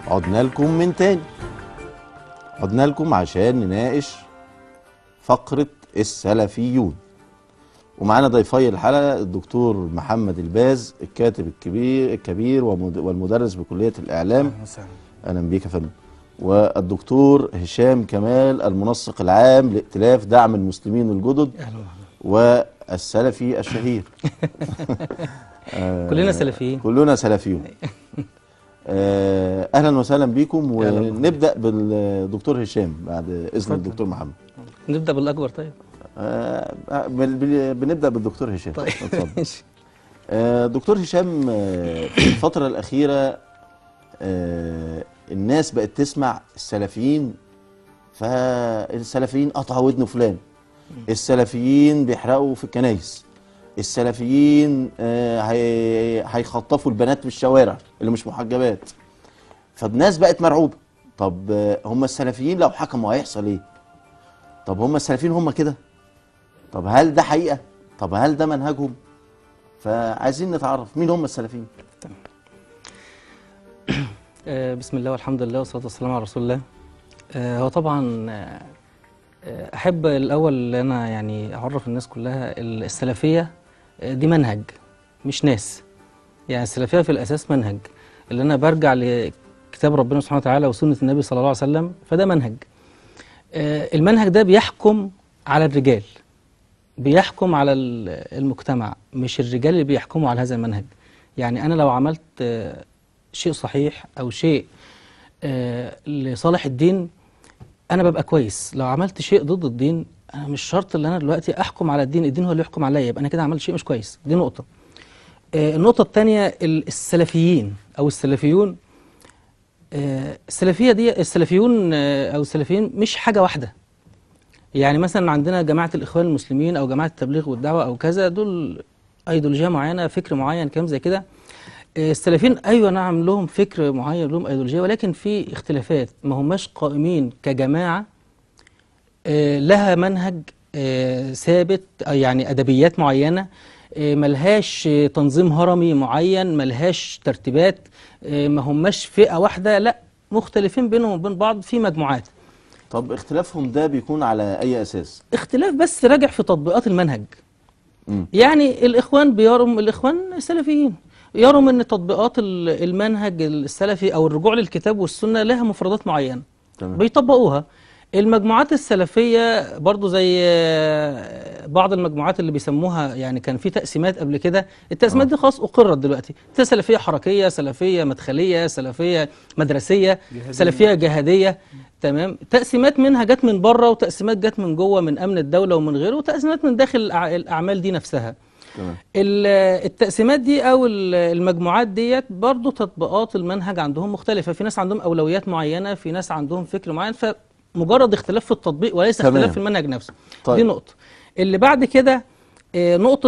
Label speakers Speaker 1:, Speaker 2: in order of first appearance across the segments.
Speaker 1: عدنا لكم من تاني، عدنا لكم عشان نناقش فقرة السلفيون، ومعانا ضيفي الحلقة الدكتور محمد الباز الكاتب الكبير والمدرس بكلية الإعلام.
Speaker 2: أهلا وسهلا.
Speaker 1: أهلا بيك يا فندم. والدكتور هشام كمال المنسق العام لائتلاف دعم المسلمين الجدد والسلفي الشهير.
Speaker 3: كلنا سلفيين.
Speaker 1: كلنا سلفيون. اهلا وسهلا بيكم، ونبدا بالدكتور هشام بعد اذن الدكتور محمد.
Speaker 3: نبدا بالاكبر. طيب
Speaker 1: بنبدا بالدكتور هشام.
Speaker 3: طيب
Speaker 1: اتفضل. دكتور هشام، في الفتره الاخيره الناس بقت تسمع السلفيين، فالسلفيين قطعوا ودن فلان، السلفيين بيحرقوا في الكنايس، السلفيين هيخطفوا البنات في الشوارع اللي مش محجبات. فالناس بقت مرعوبه. طب هم السلفيين لو حكموا هيحصل ايه؟ طب هم السلفيين هم كده؟ طب هل ده حقيقه؟ طب هل ده منهجهم؟ فعايزين نتعرف مين هم السلفيين.
Speaker 3: بسم الله والحمد لله والصلاه والسلام على رسول الله. هو طبعا احب الاول ان انا يعني اعرف الناس كلها السلفيه دي منهج مش ناس. يعني السلفيه في الاساس منهج، اللي انا برجع لكتاب ربنا سبحانه وتعالى وسنه النبي صلى الله عليه وسلم، فده منهج. المنهج ده بيحكم على الرجال، بيحكم على المجتمع، مش الرجال اللي بيحكموا على هذا المنهج. يعني انا لو عملت شيء صحيح او شيء لصالح الدين انا ببقى كويس. لو عملت شيء ضد الدين انا مش شرط ان انا دلوقتي احكم على الدين، الدين هو اللي يحكم عليا، يبقى انا كده عملت شيء مش كويس. دي نقطه. النقطه الثانيه السلفيين او السلفيون. السلفيه دي السلفيون او السلفيين مش حاجه واحده. يعني مثلا عندنا جماعه الاخوان المسلمين او جماعه التبليغ والدعوه او كذا، دول ايديولوجيه معينه، فكر معين، كلام زي كده. السلفيين ايوه نعم لهم فكر معين، لهم ايديولوجيه، ولكن في اختلافات، ما هماش قائمين كجماعه لها منهج ثابت، يعني ادبيات معينه، ملهاش تنظيم هرمي معين، ملهاش ترتيبات، ما هماش فئه واحده، لا، مختلفين بينهم وبين بعض في مجموعات.
Speaker 1: طب اختلافهم ده بيكون على اي اساس؟
Speaker 3: اختلاف بس راجع في تطبيقات المنهج. يعني الاخوان السلفيين يروا ان تطبيقات المنهج السلفي او الرجوع للكتاب والسنه لها مفردات معينه بيطبقوها. المجموعات السلفيه برضو زي بعض المجموعات اللي بيسموها، يعني كان في تقسيمات قبل كده، التقسيمات دي خلاص اقرت دلوقتي. سلفيه حركيه، سلفيه مدخليه، سلفيه مدرسيه، سلفيه جهاديه. تمام. تقسيمات منها جت من بره، وتقسيمات جت من جوه من امن الدوله ومن غيره، وتقسيمات من داخل الاعمال دي نفسها. التقسيمات دي او المجموعات ديت برضو تطبيقات المنهج عندهم مختلفه. في ناس عندهم اولويات معينه، في ناس عندهم فكر معين، فمجرد اختلاف في التطبيق وليس اختلاف في المنهج نفسه. طيب. دي نقطه. اللي بعد كده نقطه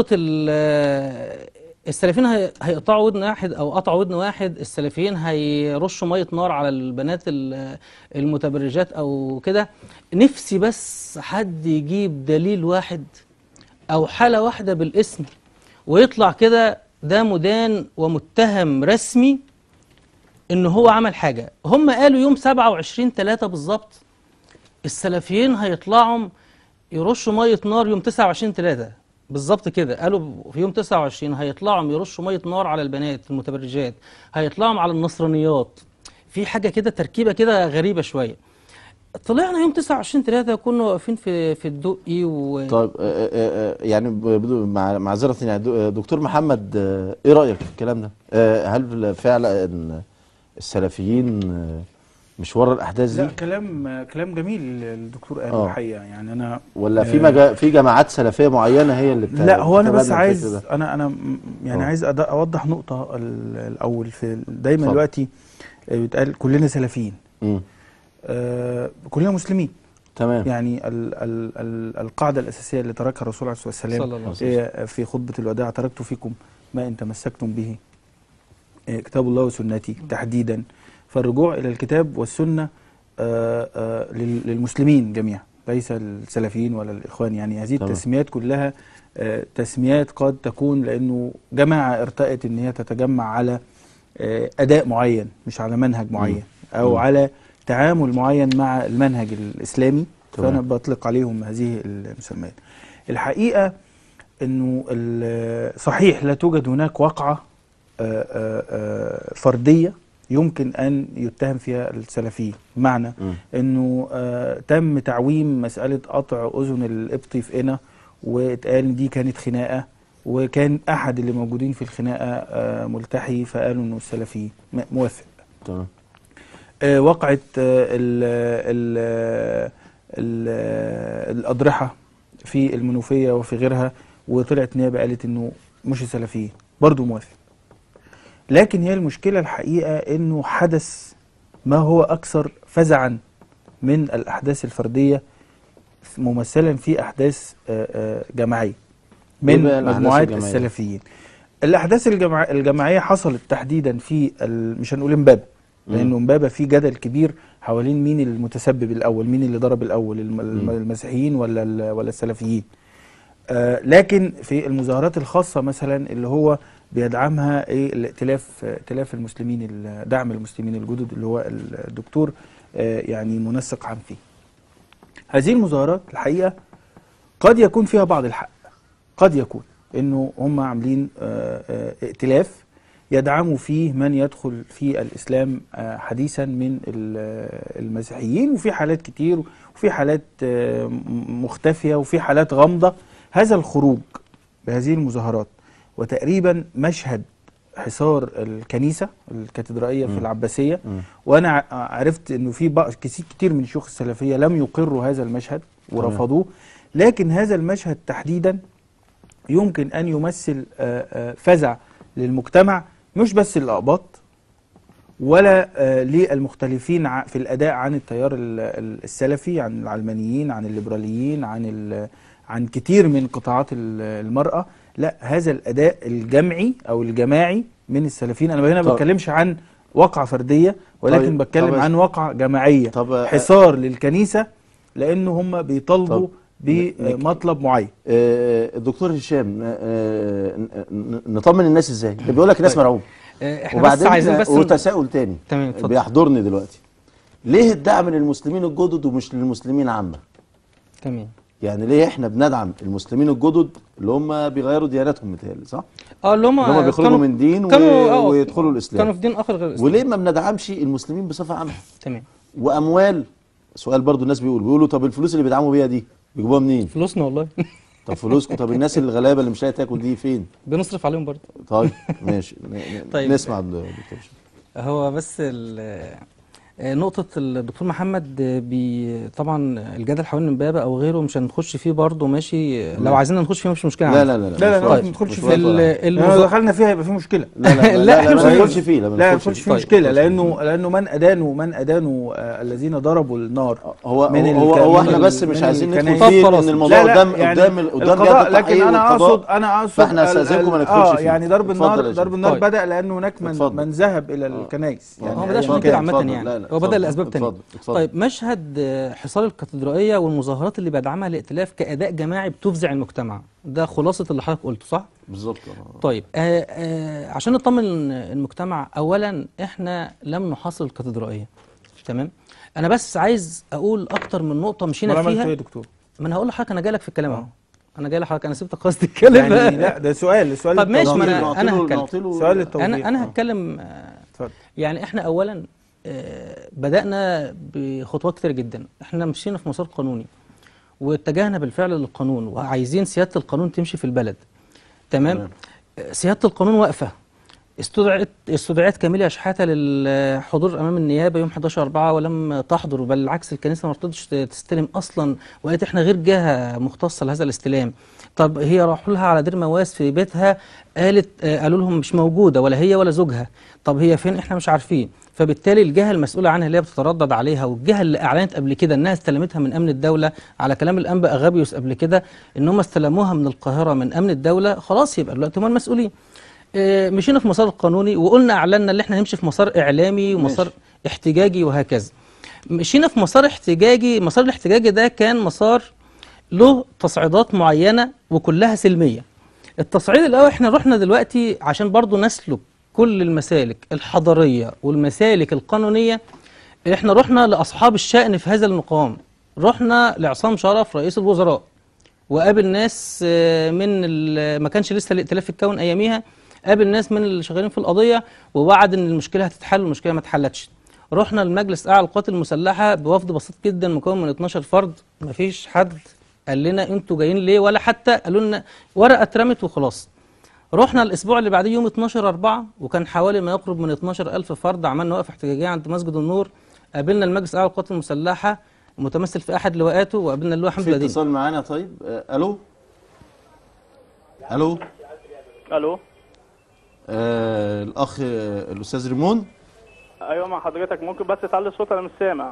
Speaker 3: السلفيين هيقطعوا ودن واحد او قطعوا ودن واحد. السلفيين هيرشوا ميه نار على البنات المتبرجات او كده. نفسي بس حد يجيب دليل واحد او حالة واحدة بالاسم ويطلع كده ده مدان ومتهم رسمي ان هو عمل حاجة. هم قالوا يوم 27/3 بالظبط السلفيين هيطلعوا يرشوا مية نار يوم 29/3 بالظبط كده. قالوا في يوم 29 هيطلعوا يرشوا مية نار على البنات المتبرجات، هيطلعوا على النصرانيات. في حاجة كده، تركيبة كده غريبة شوية. طلعنا يوم 29/3 كنا واقفين في الدقي
Speaker 1: طيب يعني معذرة، يعني دكتور محمد، ايه رأيك في الكلام ده؟ هل فعلا السلفيين مش ورا الاحداث دي؟
Speaker 2: لا، كلام جميل الدكتور قال الحقيقه. يعني انا
Speaker 1: ولا في جماعات سلفيه معينه هي اللي
Speaker 2: لا، هو انا بس عايز انا يعني عايز اوضح نقطه الاول. في دايما دلوقتي بيتقال كلنا سلفيين، كلنا مسلمين.
Speaker 1: تمام.
Speaker 2: يعني القاعده الاساسيه اللي تركها الرسول عليه الصلاه والسلام في خطبه الوداع: تركت فيكم ما ان تمسكتم به كتاب الله وسنتي تحديدا. فالرجوع الى الكتاب والسنه للمسلمين جميعا، ليس السلفيين ولا الاخوان. يعني هذه التسميات كلها تسميات قد تكون لانه جماعه ارتأت ان هي تتجمع على اداء معين مش على منهج معين. او على تعامل معين مع المنهج الاسلامي، فانا بطلق عليهم هذه المسميات. الحقيقه انه صحيح لا توجد هناك وقعه فرديه يمكن ان يتهم فيها السلفيين، بمعنى انه تم تعويم مساله قطع اذن القبطي في قنا، واتقال ان دي كانت خناقه، وكان احد اللي موجودين في الخناقه ملتحي فقالوا انه السلفيين. موافق.
Speaker 1: تمام.
Speaker 2: وقعت الاضرحه في المنوفيه وفي غيرها، وطلعت نيابه قالت انه مش السلفيين، برضو موافق. لكن هي المشكله الحقيقه انه حدث ما هو اكثر فزعا من الاحداث الفرديه، ممثلا في احداث جماعيه من مجموعات السلفيين. الاحداث الجماعيه حصلت تحديدا في مش هنقول امبابه، لانه امبابه في جدل كبير حوالين مين المتسبب الاول، مين اللي ضرب الاول، المسيحيين ولا السلفيين. لكن في المظاهرات الخاصه مثلا اللي هو بيدعمها ائتلاف المسلمين، دعم المسلمين الجدد، اللي هو الدكتور يعني منسق عام فيه. هذه المظاهرات الحقيقه قد يكون فيها بعض الحق، قد يكون انه هم عاملين ائتلاف يدعموا فيه من يدخل في الإسلام حديثا من المسيحيين، وفي حالات كتير، وفي حالات مختفية، وفي حالات غامضة. هذا الخروج بهذه المظاهرات وتقريبا مشهد حصار الكنيسة الكاتدرائية في العباسية، وأنا عرفت أنه في كتير من شيوخ السلفية لم يقروا هذا المشهد ورفضوه، لكن هذا المشهد تحديدا يمكن أن يمثل فزع للمجتمع، مش بس الأقباط ولا للمختلفين في الأداء عن التيار السلفي، عن العلمانيين، عن الليبراليين، عن كتير من قطاعات المرأة. لا، هذا الأداء الجمعي أو الجماعي من السلفيين. أنا هنا ما بتكلمش عن وقعة فردية، ولكن بتكلم عن وقعة جماعية، حصار للكنيسة لأنه هم بيطالبوا بمطلب معين.
Speaker 1: الدكتور هشام، نطمن الناس ازاي؟ ده بيقول لك الناس مرعوبه،
Speaker 3: احنا بس عايزين بس
Speaker 1: وتساؤل تاني بيحضرني دلوقتي، ليه الدعم للمسلمين الجدد ومش للمسلمين عامه؟
Speaker 3: تمام.
Speaker 1: يعني ليه احنا بندعم المسلمين الجدد اللي هم بيغيروا دياناتهم، متهيألي صح؟
Speaker 3: اللي هم
Speaker 1: بيخرجوا من دين ويدخلوا الاسلام،
Speaker 3: كانوا في دين اخر غير الاسلام.
Speaker 1: وليه ما بندعمش المسلمين بصفه عامه؟
Speaker 3: تمام.
Speaker 1: واموال، سؤال برضو الناس بيقولوا طب الفلوس اللي بيدعموا بيها دي بيجيبوها منين؟
Speaker 3: فلوسنا والله.
Speaker 1: طب فلوسكم، طب الناس الغلابه اللي مش لاقيه تاكل دي فين؟
Speaker 3: بنصرف عليهم برضه.
Speaker 1: طيب ماشي.
Speaker 3: طيب
Speaker 1: نسمع الدكتور.
Speaker 3: هو بس نقطة الدكتور محمد، طبعا الجدل حوالين امبابة او غيره مش هنخش فيه برضه، ماشي. لو عايزين نخش فيه مش مشكلة.
Speaker 1: لا لا لا
Speaker 2: لا لا، ما ندخلش فيه. لو دخلنا فيها يبقى في مشكلة.
Speaker 1: لا لا لا ما ندخلش فيه.
Speaker 2: لا، ما ندخلش فيه مشكلة، لأنه من أدانوا الذين ضربوا النار.
Speaker 1: هو احنا بس مش عايزين ندخل فيه، ان الموضوع قدام
Speaker 2: القضاء. لكن انا اقصد
Speaker 1: فاحنا استاذنكم ما ندخلش فيه.
Speaker 2: يعني ضرب النار بدأ لأنه هناك من ذهب إلى الكنائس.
Speaker 3: يعني هو ما بدأش من كده عامة، يعني هو بدأ لأسباب تانية. طيب، مشهد حصار الكاتدرائية والمظاهرات اللي بيدعمها الائتلاف كأداء جماعي بتفزع المجتمع، ده خلاصة اللي حضرتك قلته، صح؟
Speaker 1: بالظبط.
Speaker 3: طيب، عشان نطمن المجتمع، أولا احنا لم نحاصر الكاتدرائية، تمام؟ أنا بس عايز أقول أكتر من نقطة مشينا فيها.
Speaker 2: يا دكتور؟
Speaker 3: ما أنا هقول لحضرتك، أنا جاي لك في الكلام أهو. أنا جاي لحضرتك، أنا سبتك خلاص تتكلم.
Speaker 2: يعني لا، ده سؤال.
Speaker 3: طب ماشي، ما أنا هتكلم.
Speaker 2: سؤال التوضيح.
Speaker 3: أنا هتكلم. يعني احنا أولا بدأنا بخطوات كتير جدا. احنا مشينا في مسار قانوني واتجهنا بالفعل للقانون، وعايزين سيادة القانون تمشي في البلد، تمام؟ سيادة القانون واقفة. استدعيت كاميليا شحاتة للحضور أمام النيابة يوم 11/4 ولم تحضر، بل بالعكس الكنيسة ما رضتش تستلم أصلا، وقالت احنا غير جهة مختصة لهذا الاستلام. طب هي راحوا لها على دير مواس في بيتها، قالوا لهم مش موجودة ولا هي ولا زوجها. طب هي فين؟ احنا مش عارفين. فبالتالي الجهة المسؤولة عنها اللي هي بتتردد عليها، والجهة اللي أعلنت قبل كده أنها استلمتها من أمن الدولة، على كلام الأنبا أغابيوس قبل كده إن هم استلموها من القاهرة من أمن الدولة، خلاص يبقى دلوقتي هم المسؤولين. مشينا في مسار القانوني، وقلنا أعلنا اللي احنا نمشي في مسار إعلامي ومسار احتجاجي وهكذا. مشينا في مسار احتجاجي. مسار الاحتجاجي ده كان مسار له تصعيدات معينة وكلها سلمية. التصعيد الأول، احنا رحنا دلوقتي عشان برضو نسلك كل المسالك الحضارية والمسالك القانونية احنا رحنا لاصحاب الشأن في هذا المقام، رحنا لعصام شرف رئيس الوزراء وقابل ناس ما كانش لسه الائتلاف في الكون اياميها، قابل ناس من اللي شغالين في القضيه ووعد ان المشكله هتتحل، والمشكله ما اتحلتش. رحنا لمجلس اعلى القوات المسلحه بوفد بسيط جدا مكون من 12 فرد، ما فيش حد قال لنا انتوا جايين ليه، ولا حتى قالوا لنا ورقه اترمت وخلاص. رحنا الاسبوع اللي بعديه يوم 12/4 وكان حوالي ما يقرب من 12,000 فرد، عملنا وقفه احتجاجيه عند مسجد النور، قابلنا المجلس الاعلى للقوات المسلحه متمثل في احد لواءاته، وقابلنا اللواء حمد
Speaker 1: في اتصال معانا. طيب الو الو
Speaker 4: الو
Speaker 1: الاخ الاستاذ ريمون.
Speaker 4: ايوه مع حضرتك، ممكن بس تعلي الصوت انا مش سامع.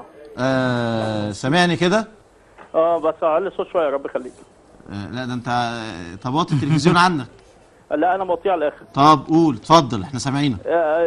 Speaker 1: سامعني كده؟
Speaker 4: بس علي الصوت شويه يا رب يخليك.
Speaker 1: لا ده انت طب وطي التلفزيون عنك.
Speaker 4: لا انا موطيه على الاخر.
Speaker 1: طب قول اتفضل احنا سامعينك.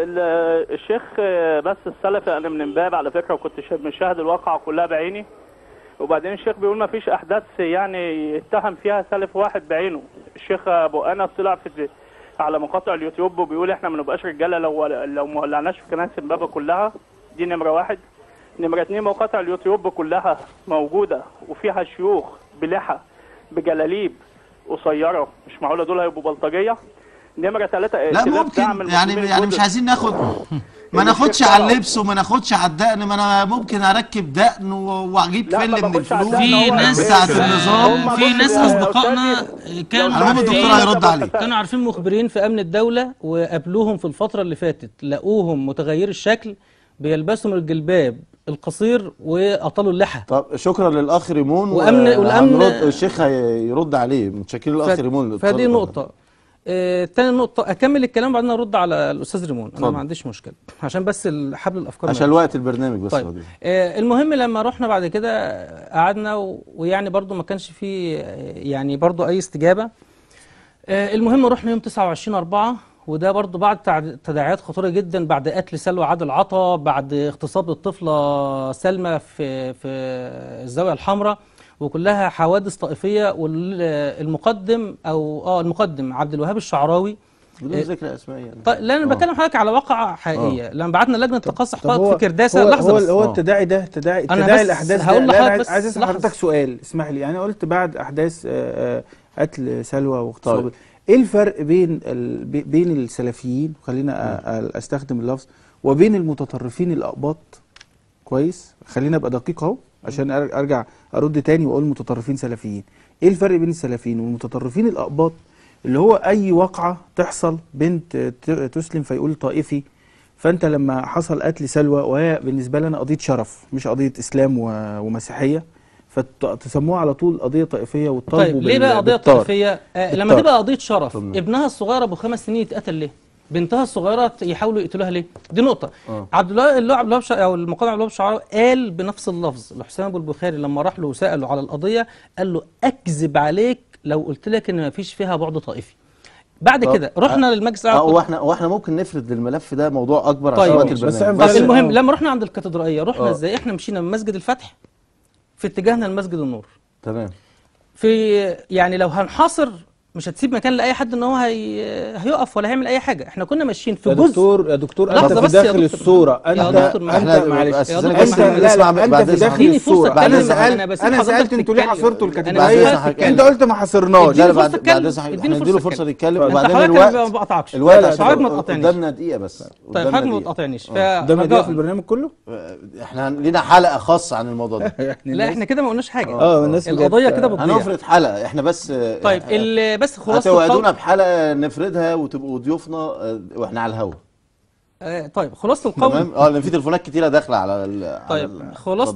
Speaker 4: الشيخ بس السلفي انا من امبارح على فكره، وكنت مشاهد الواقعه كلها بعيني، وبعدين الشيخ بيقول ما فيش احداث يعني يتهم فيها سلف واحد بعينه. الشيخ ابو انس طلع على مقاطع اليوتيوب وبيقول احنا ما نبقاش رجاله لو ما ولعناش في كنائس امبابه كلها. دي نمره واحد. نمره اتنين، مقاطع اليوتيوب كلها موجوده وفيها شيوخ بلحى بجلاليب قصيره، مش معقوله دول هيبقوا بلطجيه. نمره ثلاثه،
Speaker 1: لا ممكن يعني مش عايزين ناخد ما ناخدش على اللبس وما ناخدش على الدقن، ما انا ممكن اركب دقن واجيب فل من الفلوس.
Speaker 3: في ناس
Speaker 1: بتاعت النظام،
Speaker 3: في ناس اصدقائنا كانوا
Speaker 1: الدكتور هيرد عليه،
Speaker 3: كانوا عارفين مخبرين في امن الدوله وقابلوهم في الفتره اللي فاتت، لقوهم متغير الشكل بيلبسوا من الجلباب القصير واطالوا اللحى.
Speaker 1: طب شكرا للاخ ريمون،
Speaker 3: والامن
Speaker 1: الشيخ هيرد عليه. متشكرين للاخ ريمون.
Speaker 3: فدي نقطه. تاني نقطة، أكمل الكلام وبعدين أرد على الأستاذ ريمون. أنا ما عنديش مشكلة عشان بس حبل الأفكار
Speaker 1: عشان وقت البرنامج بس.
Speaker 3: طيب. المهم لما رحنا بعد كده قعدنا ويعني برضو ما كانش فيه يعني برضو أي استجابة. المهم رحنا يوم 29/4 وده برضو بعد تداعيات خطيرة جدا، بعد قتل سلوى عادل عطا، بعد اغتصاب الطفلة سلمى في الزاوية الحمراء، وكلها حوادث طائفيه. والمقدم المقدم عبد الوهاب الشعراوي
Speaker 1: بدون ذكر اسماء يعني.
Speaker 3: طيب لا انا بكلم حضرتك على واقعه حقيقيه. لما بعتنا لجنه تقصي حقائق في كرداسه. لحظه بس،
Speaker 2: هو التداعي ده تداعي الاحداث.
Speaker 3: هقول لحضرتك
Speaker 2: عايز اسال حضرتك سؤال، اسمح لي. يعني قلت بعد احداث قتل سلوى واغتصاب. طيب. ايه الفرق بين السلفيين، خلينا استخدم اللفظ، وبين المتطرفين الاقباط؟ كويس، خلينا ابقى دقيق اهو عشان ارجع ارد تاني واقول متطرفين سلفيين. ايه الفرق بين السلفيين والمتطرفين الاقباط؟ اللي هو اي واقعه تحصل بنت تسلم فيقول طائفي، فانت لما حصل قتل سلوى وهي بالنسبه لنا قضيه شرف مش قضيه اسلام ومسيحيه، فتسموها على طول قضيه طائفيه وتطالبوا.
Speaker 3: طيب ليه بقى قضيه طائفيه؟ لما تبقى قضيه شرف ابنها الصغير ابو 5 سنين يتقتل ليه؟ بنتها الصغيره يحاولوا يقتلوها ليه؟ دي نقطه. عبد الوهاب او المقدم عبد الوهاب الشعراوي قال بنفس اللفظ لحسين ابو البخاري لما راح له وساله على القضيه، قال له اكذب عليك لو قلت لك ان ما فيش فيها بعد طائفي. بعد كده رحنا للمجلس
Speaker 1: واحنا ممكن نفرد للملف ده موضوع اكبر.
Speaker 3: طيب.
Speaker 1: عشان وقت البرنامج.
Speaker 3: بس المهم لما رحنا عند الكاتدرائيه رحنا ازاي؟ احنا مشينا من مسجد الفتح في اتجاهنا لمسجد النور.
Speaker 1: تمام.
Speaker 3: في يعني لو هنحاصر مش هتسيب مكان لاي حد ان هو هيقف ولا هيعمل اي حاجه. احنا كنا ماشيين في جزء.
Speaker 2: يا دكتور انت في داخل الصوره. انت معلش انت في داخل الصوره. انا سالت انتوا ليه حاصرتوا الكاتدرائيه؟ انت قلت ما حاصرناش.
Speaker 1: لا بعد احنا نديله فرصه يتكلم وبعدين الوقت قدامنا دقيقه بس.
Speaker 3: طيب حضرتك ما تقاطعنيش.
Speaker 2: قدامنا دقيقه في البرنامج كله.
Speaker 1: احنا لينا حلقه خاصه عن الموضوع ده.
Speaker 3: لا احنا كده ما قلناش حاجه. القضيه كده بتضيع.
Speaker 1: هنفرض حلقه احنا بس.
Speaker 3: طيب بس خلاصه
Speaker 1: هتوعدونا بحلقه نفردها وتبقوا ضيوفنا واحنا على الهوا.
Speaker 3: طيب خلاصه القول.
Speaker 1: تمام. لان في تليفونات كتيره داخله على
Speaker 3: طيب خلاصه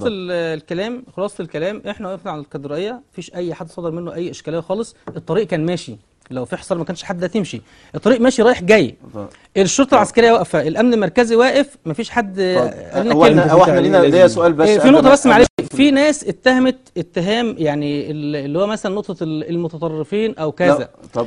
Speaker 3: الكلام احنا وقفنا على الكاتدرائيه، مفيش اي حد صدر منه اي اشكاليه خالص. الطريق كان ماشي، لو في حصار ما كانش حد هتمشي. الطريق ماشي رايح جاي. الشرطه العسكريه واقفه، الامن المركزي واقف، مفيش حد قال لنا كلمه.
Speaker 1: هو احنا لينا سؤال بس
Speaker 3: في نقطه بس معلش، في ناس اتهمت اتهام يعني اللي هو مثلا نقطه المتطرفين او كذا.
Speaker 1: طب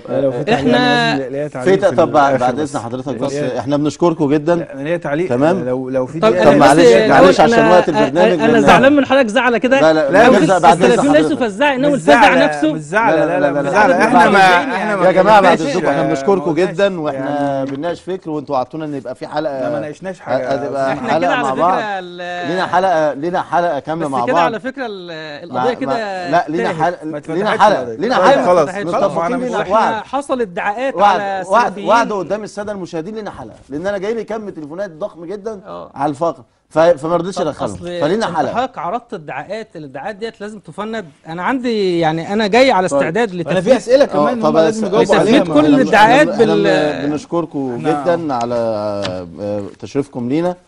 Speaker 2: طب
Speaker 1: بعد اذن حضرتك بس احنا بنشكركم جدا.
Speaker 2: انا ليا تعليق.
Speaker 1: تمام.
Speaker 2: لو في
Speaker 3: طب
Speaker 1: معلش عشان وقت البرنامج.
Speaker 3: انا زعلان من حضرتك زعله كده.
Speaker 1: لا بعد اذن
Speaker 3: السلفيين ليسوا فزاع، انما الفزع نفسه
Speaker 2: مش زعله. لا
Speaker 1: مش
Speaker 2: زعله.
Speaker 1: احنا يا جماعه بعد اذنكم احنا بنشكركم جدا، واحنا بنناقش فكر وانتوا عطونا ان يبقى في حلقه.
Speaker 2: ما ناقشناش حاجه.
Speaker 1: احنا كده على فكره لينا حلقه كامله مع بعض.
Speaker 3: بس كده على فكره القضيه كده
Speaker 1: لا لينا حلقه
Speaker 2: خلاص
Speaker 3: حصل ادعاءات على السلفيين.
Speaker 1: وعد قدام الساده المشاهدين لينا حلقه، لان انا جاي لي كم تليفونات ضخم جدا على الفقر، فما رضيتش ادخلهم، فلينا حلقه.
Speaker 3: حضرتك عرضت الادعاءات ديت لازم تفند. انا عندي يعني انا جاي على استعداد لتفنيد.
Speaker 2: انا في اسئله كمان هم لازم يجاوبوا عليها.
Speaker 3: كل الادعاءات
Speaker 1: بنشكركم جدا على تشريفكم لينا،